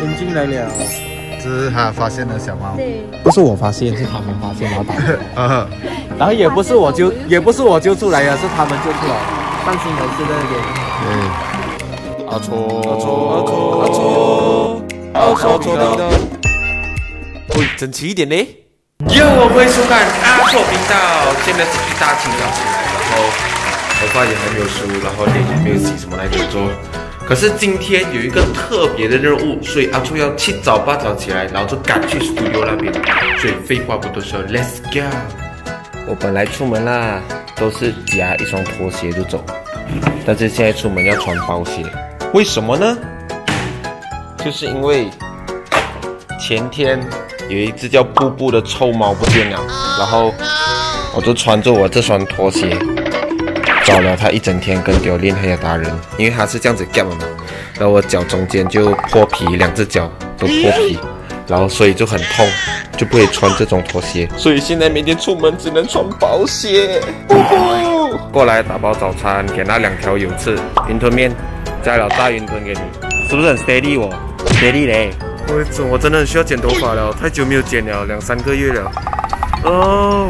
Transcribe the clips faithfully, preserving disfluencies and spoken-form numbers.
眼睛来了。 这是他发现的小猫。 对， 不是我发现，是他们发现，然后打出来。然后也不是我救，也不是我救出来的，是他们救出来。放心人士在那边。 对。 阿错， 阿错，阿错，阿错，阿错错的。喂，整齐一点嘞！哟，欢迎收看阿错频道。现在是一大清早起来，然后头发也还没有梳，然后脸也没有洗，什么来着做。可是今天有一个特别的任务，所以阿错要七早八早起来，然后就赶去 studio 那边。所以废话不多说 ，Let's go！ 我本来出门啦，都是夹一双拖鞋就走，但是现在出门要穿包鞋，为什么呢？就是因为前天有一只叫布布的臭猫不见了，然后我就穿着我这双拖鞋。找了它一整天，跟丢练黑的达人，因为它是这样子夹的嘛，然后我脚中间就破皮，两只脚都破皮，然后所以就很痛，就不可以穿这种拖鞋，所以现在每天出门只能穿薄鞋。布布，过来打包早餐，给那两条有刺云吞面，加了大云吞给你，是不是很 steady 我 steady 嘞？我我真的很需要剪头发了，太久没有剪了，两三个月了。哦。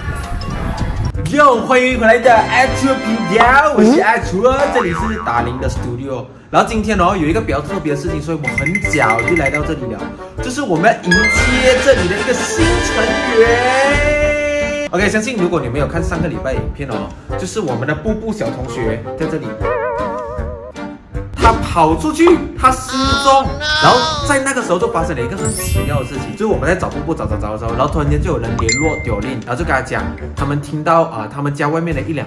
哟，欢迎回来的阿楚频道，我是阿楚，这里是打铃的 studio。然后今天哦有一个比较特别的事情，所以我很早就来到这里了，就是我们要迎接这里的一个新成员。OK， 相信如果你没有看上个礼拜影片哦，就是我们的布布小同学在这里。他跑出去，他失踪，然后在那个时候就发生了一个很奇妙的事情，就是我们在找布布找找找的时候，然后突然间就有人联络丢令，然后就跟他讲，他们听到啊、呃，他们家外面的一辆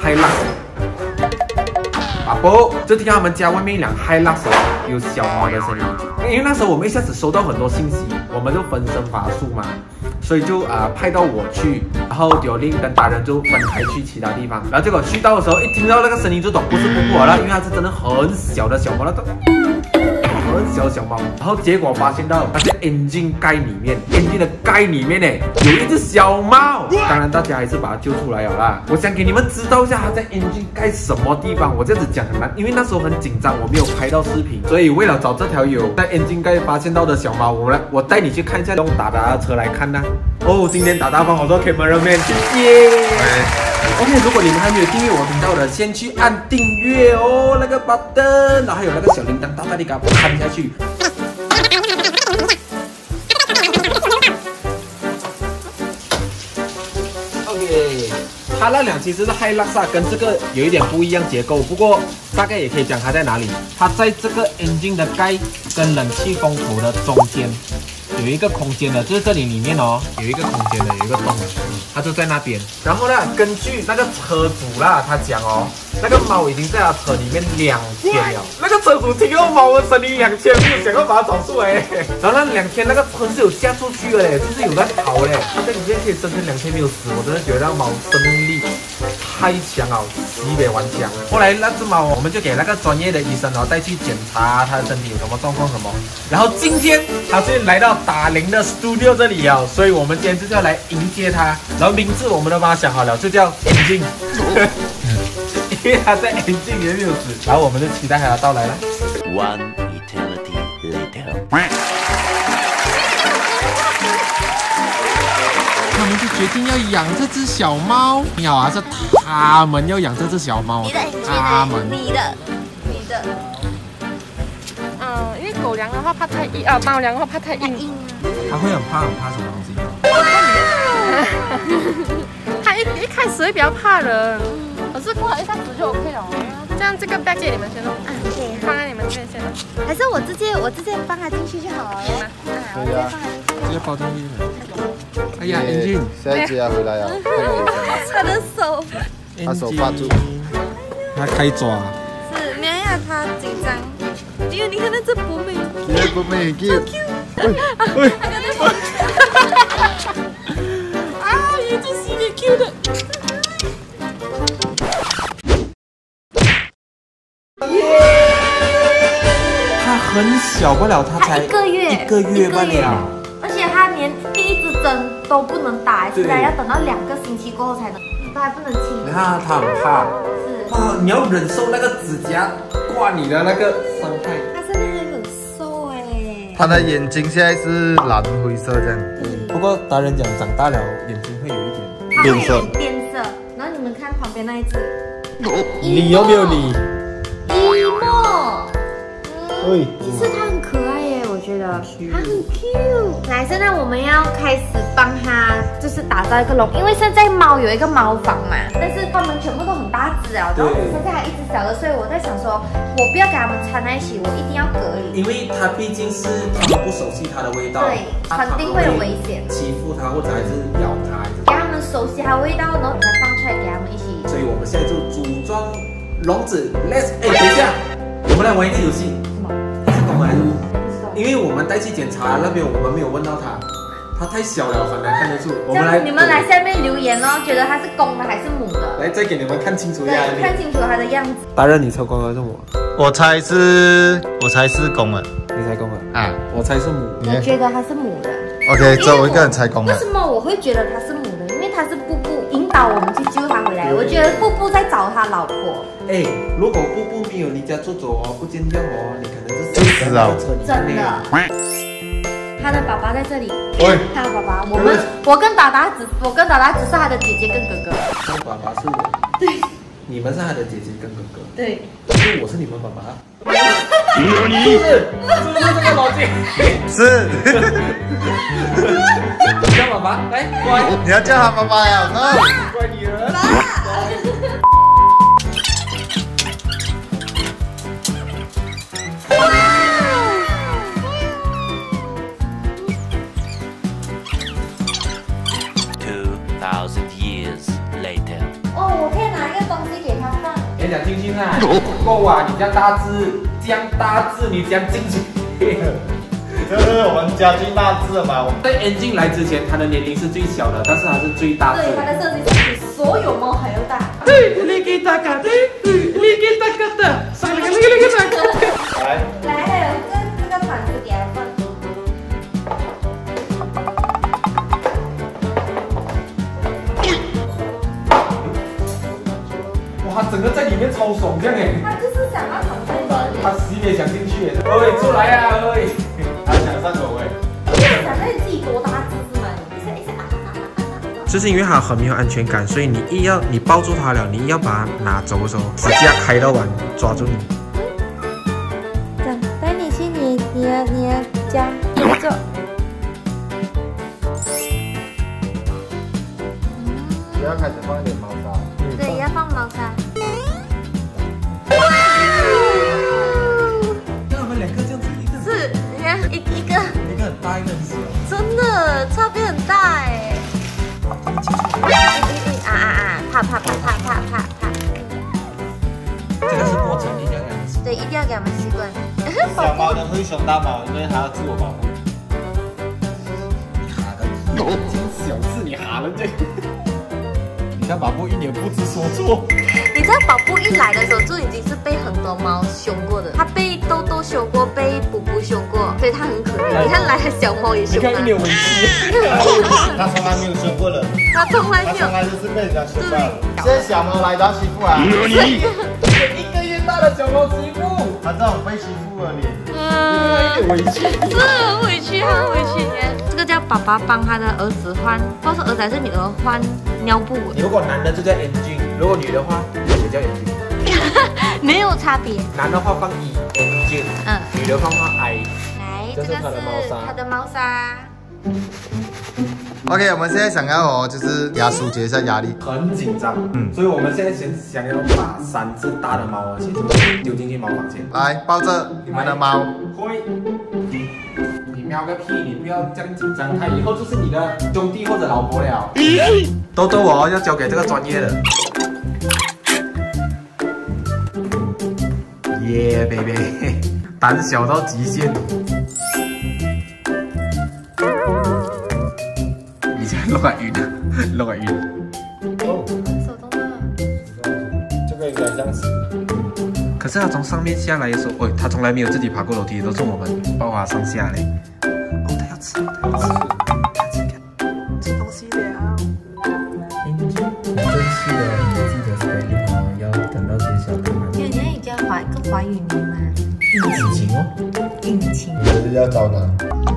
Hilux， 啊不，就听到他们家外面一辆 Hilux 有小猫的声音，因为那时候我们一下子收到很多信息，我们就分身乏术嘛。所以就啊、呃、派到我去，然后丢令跟达人就分开去其他地方，然后结果去到的时候，一听到那个声音就懂不是布布了，因为它是真的很小的小猫，那个很小的小猫，然后结果发现到它在 engine 盖里面 ，engine 的盖里面呢有一只小猫，当然大家还是把它救出来了啦。我想给你们知道一下它在 engine 盖什么地方，我这样子讲很难，因为那时候很紧张，我没有拍到视频，所以为了找这条有在 engine 盖发现到的小猫，我来我带你去看一下，用达达的车来看呢。哦，今天达达帮好多 cameraman， 谢谢。OK， 如果你们还没有订阅我频道的，先去按订阅哦，那个 button， 然后还有那个小铃铛，大大力给它按下去。OK， 它那辆其实是 Hilux， 跟这个有一点不一样结构，不过大概也可以讲它在哪里。它在这个 engine 的盖跟冷气风头的中间。有一个空间的，就是这里里面哦，有一个空间的，有一个洞的，它就在那边。然后呢，根据那个车主啦，他讲哦，那个猫已经在他车里面两天了。那个车主听到猫的声音两天，没有想要把它找出来。然后那两天那个车是有下出去的嘞，就是有在跑嘞。它在里面可以生存两天没有死，我真的觉得那猫生命力太强了，西北顽强。后来那只猫我们就给那个专业的医生哦带去检查它的身体有什么状况什么。然后今天它是来到打铃的 studio 这里啊，所以我们今天就要来迎接它。然后名字我们都帮它想好了，就叫 Engine， 因为它在 Engine 里面没有死。然后我们就期待它的到来了。 One eternity later。 他们就决定要养这只小猫。你好啊，是他们要养这只小猫。 你的， 他们， 你的，你的。嗯，因为狗粮的话怕太硬，啊，猫粮的话怕太硬。 它会很怕很怕什么东西？ 它一一开始会比较怕人，可是过了一下子就 OK 了。这样这个 bag 借你们先弄，啊，对，放在你们这边先弄。 还是我直接我直接放它进去就好了。 可以啊，直接包进去。哎呀 ，Engine， 下一集要回来了， 他的手， 他手抓住， 他开爪。 是，没有他紧张。因为你看那只博美， 这博美很 cute。 喂， 啊，一只是你 Q 的。 它很小不了，它才一个月， 一个月不了。 而且它连第一支针都不能打，现在要等到两个星期过后才能，它还不能亲。 你看它很怕， 是啊，你要忍受那个指甲刮你的那个伤害。 它现在还很瘦哎。 他的眼睛现在是蓝灰色这样。 不过达人讲长大了眼睛会有一点。 它会有变色。然后你们看旁边那一只， 你有没有你？ 一莫， 喂， 其实它很可爱耶，我觉得它很 cute。来，现在我们要开始帮它，就是打造一个笼，因为现在猫有一个猫房嘛，但是它们全部都很大只啊，然后只剩下一只小的，所以我在想说，我不要给它们掺在一起，我一定要隔离。 因为它毕竟是它们不熟悉它的味道， 对，肯定会有危险， 欺负它或者还是咬它， 给它们熟悉它的味道，然后才放出来给它们一起。 所以我们现在就组装笼子 ，Let's， 哎，等一下，我们来玩一个游戏。 什么？ 是公还是母？因为我们带去检查那边，我们没有问到它，它太小了，很难看得出。我们来， 你们来下面留言哦，觉得它是公的还是母的？ 来，再给你们看清楚一下。 对，看清楚它的样子。 达人，你猜公还是母？ 我猜是，我猜是公的你猜公的啊， 我猜是母。 我觉得它是母的。 OK， 只有我一个人猜公的。 为什么我会觉得它是母的？因为它是布布引导我们去救它回来。我觉得布布在找他老婆。 哎，如果布布没有离家出走哦，不见掉哦，你可能是死在车里面。 真的。他的爸爸在这里。 喂， 他的爸爸，我们我跟达达只我跟达达只是他的姐姐跟哥哥。 他的爸爸是我。 对。 你们是他的姐姐跟哥哥。 对。 所以我是你们爸爸。有你。是不是这个逻辑？ 是。 叫爸爸来，乖。 你要叫他爸爸呀，那乖女儿。 Two thousand years later. 哦，我可以拿一个东西给他放。 你讲进去啊，不够啊！你这样大只，这样大只，你这样进去。 这是我们家最大只的嘛。 在 engine 来之前，它的年龄是最小的，但是它是最大只。 对，它的设计是比所有猫还要大。 对，你给大家的，你给大家的，上来，你给你给大家。 来， 来，还有这这个盘子给它放。 哇，整个在里面超爽这样哎！ 他就是想要躺在这里。 他死也想进去哎！喂，出来呀，喂！ 他想上手哎。 你想在自己多大只是吗？一下一下啊啊啊啊！ 就是因为它很没有安全感，所以你一要你抱住它了，你一要把它拿走的时候，指甲开到完抓住你。 走，带你去你你的你的家工作。 要开始放一点猫砂。 对，要放猫砂。 那我们两个这样子，一个是，你看一一个， 一个很大，一个很小。 真的差别很大哎。啊啊啊！怕怕怕怕怕怕怕。 这个是过程，一定要给它们习惯。 对，一定要给他们习惯。 小猫的会凶大猫，因为它要自我保护。 你哈的，真小事，你哈了这。你看宝布一脸不知所措。 你知道宝布一来的时候就已经是被很多猫凶过的，它被豆豆凶过，被布布凶过，所以它很可怜。你看来的小猫也凶它。 你看一脸委屈。 它从来没有凶过人， 它从来没有。 它从来就是被人家凶到的。现在小猫来都要欺负啊！ 一个月大的小猫欺负。 它这种被欺负了你。 嗯， 委屈。 是很委屈，很委屈。这个叫爸爸帮他的儿子换，不知道是儿子还是女儿换尿布。 如果男的就叫 engine， 如果女的话也叫 engine， 没有差别。 男的话放 e engine， 嗯， 女的放放 i。 来， 这是这个是它的猫砂它的猫砂。 OK， 我们现在想要哦，就是给它疏解一下压力。 很紧张，嗯，所以我们现在先想要把三只大的猫啊，先丢进去猫房间。 来，抱着你们的猫。 会，你喵个屁！你不要这样紧张，它以后就是你的兄弟或者老婆了。豆豆哦，要交给这个专业的。耶、yeah, ，baby， 胆小到极限。你在落雨呢，落雨。 哦，手动的。 这个应该像是。 可是它从上面下来的时候，喂、它从来没有自己爬过楼梯，都是我们抱它上下嘞。哦，它要吃，它要吃，看这个，吃东西了。 你这次的你记得 spelling 哦，要等到学校看看。 因为你要怀更怀孕了嘛。 事情哦。 应情。 我是要找男。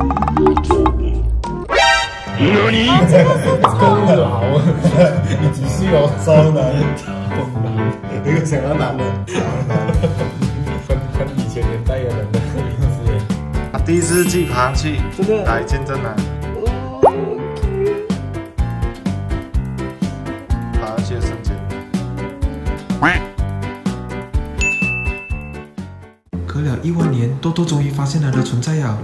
更老，你几岁哦？ 招男，一个想要男人。 很很以前年代的人的名字耶。 第四季爬去，真的来见证啊！爬去的瞬间。 隔了一万年，多多终于发现它的存在啊！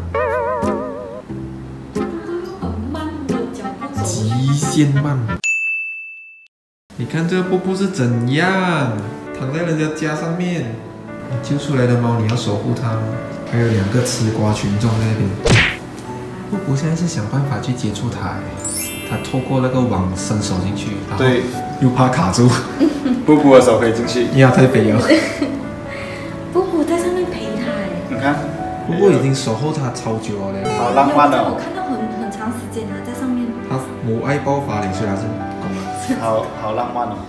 极限慢。你看这个瀑布是怎样，躺在人家家上面。你救出来的猫，你要守护它。还有两个吃瓜群众在那边。瀑布现在是想办法去接触它，它透过那个网伸手进去， 对， 又怕卡住。 布布的手可以进去。 呀，太肥了。 布布在上面陪他哎。 你看， 瀑布已经守候它超久了嘞。 好浪漫哦！ 我看到很很长时间了，在上面。 它母爱爆发嘞，虽然是公。 好好浪漫哦！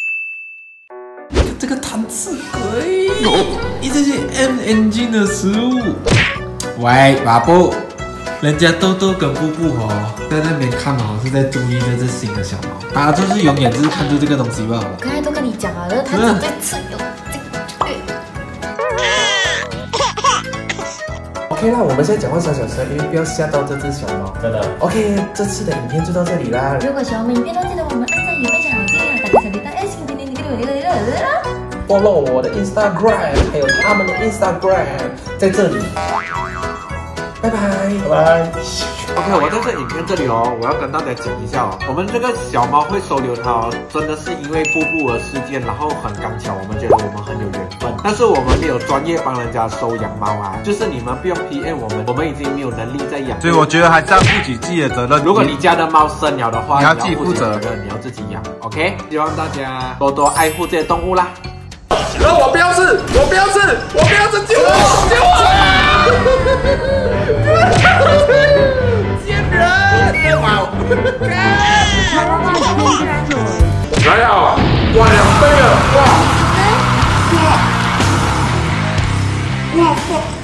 这个贪吃鬼，一直是 M N G 的食物。喂，巴布，人家豆豆跟布布哦，在那边看哦，是在注意这只新的小猫，他就是永远就是看住这个东西吧。 我刚才都跟你讲了，它只对吃有这个。 OK 啦，我们现在讲话小小声，因为不要吓到这只小猫。真的。OK， 这次的影片就到这里啦。 如果喜欢我们影片，都记得我们按赞、也分享、订阅、打开小铃铛，哎，请点点点点点点点点。 follow 我的 Instagram， 还有他们的 Instagram， 在这里。拜拜，拜拜。OK， 我在这影片这里哦，我要跟大家讲一下哦，我们这个小猫会收留它哦，真的是因为布布的事件，然后很刚巧，我们觉得我们很有缘分，但是我们没有专业帮人家收养猫啊，就是你们不用 P M 我们，我们已经没有能力再养。 所以我觉得还是要负起自己的责任。 如果你家的猫生了的话， 你要自己负责任，你要自己养。OK， 希望大家多多爱护这些动物啦。然后我不要吃，我不要吃，我不要吃，救我，救我！贱人！哇！来啊！哇，两倍了！哇！哇！哇！